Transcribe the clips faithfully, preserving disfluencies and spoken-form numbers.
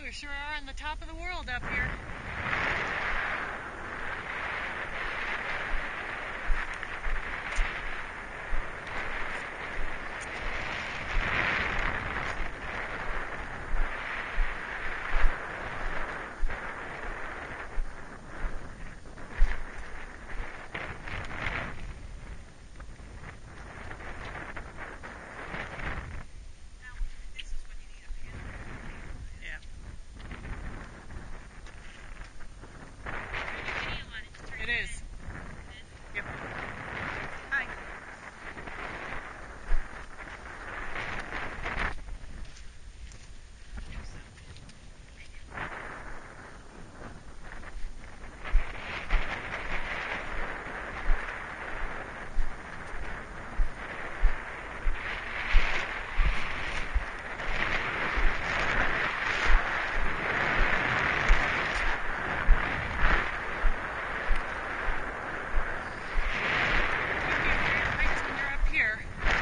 we sure are on the top of the world up here. It is. Yep. Hi. When you're up here.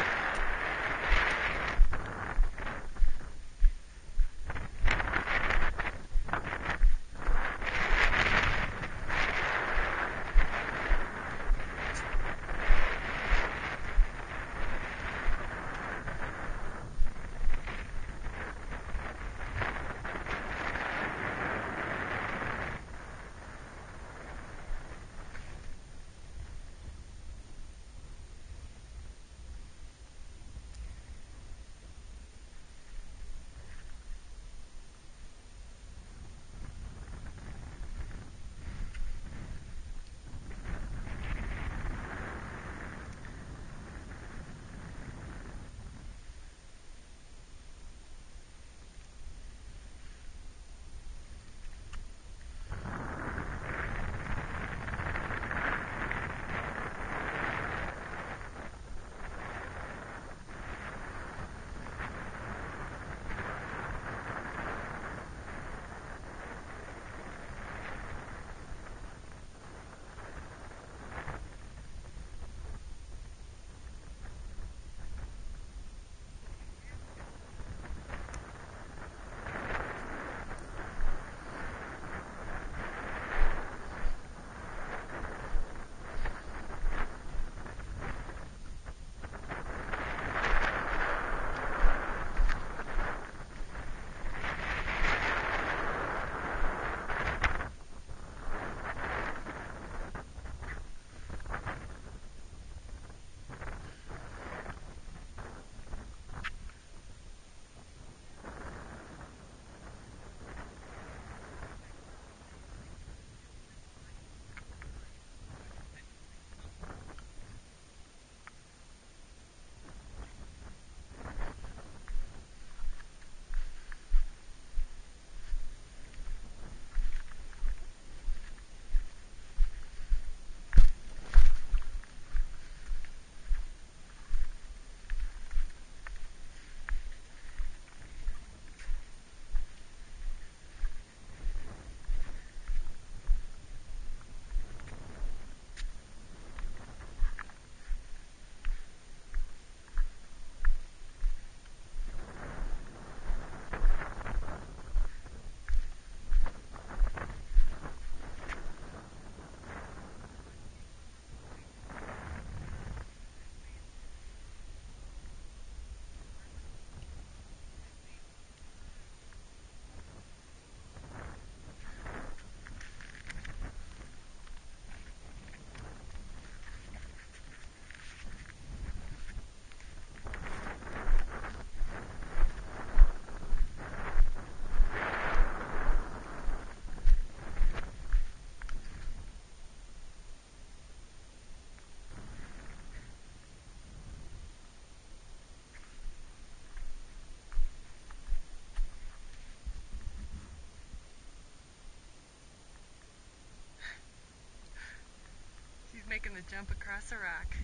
She's making the jump across a rock.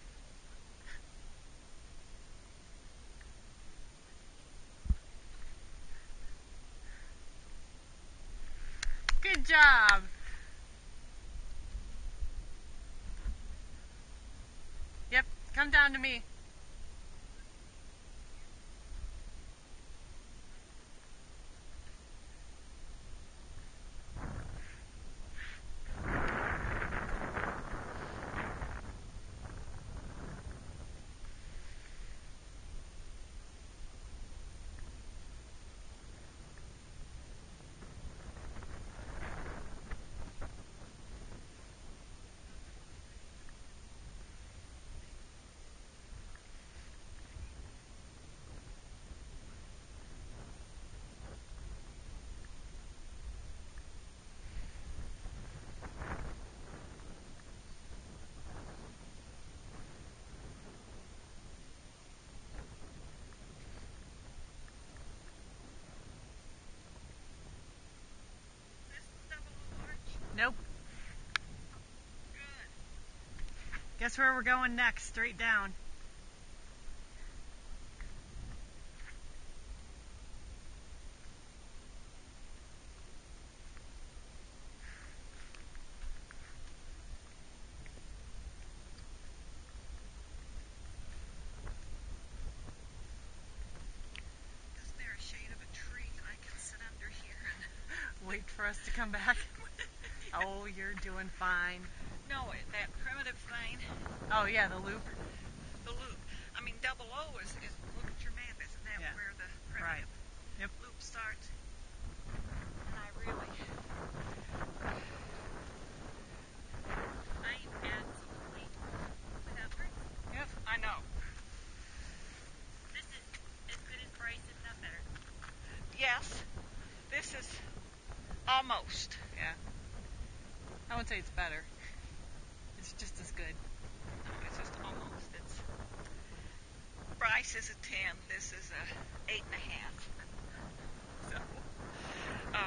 Good job. Yep, come down to me. Guess where we're going next? Straight down. Isn't there a shade of a tree I can sit under here and wait for us to come back? Oh, you're doing fine. no, that primitive thing, Oh yeah, the loop. the loop. I mean, double O is, is look at your map. Isn't that Yeah. where the Right. primitive Yep. loop starts? And I really, I'm absolutely without words. Yep. I know. This is as good as Bryce, if not better. Yes, this is almost. Yeah. I wouldn't say it's better. It's just as good. No, it's just almost. It's Bryce is a ten. This is a eight and a half. So, um,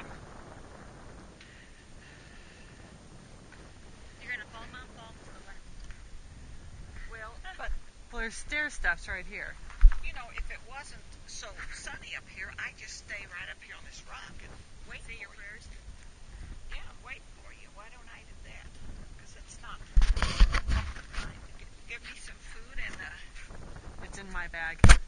You're gonna fall Mount Fall slower. well, but Well, there's stair steps right here. you know, if it wasn't so sunny up here, I'd just stay right up here on this rock and wait Say for your you. prayers. Yeah, wait for you. Why don't I do that? Because it's not fine. Give me some food and uh, It's in my bag.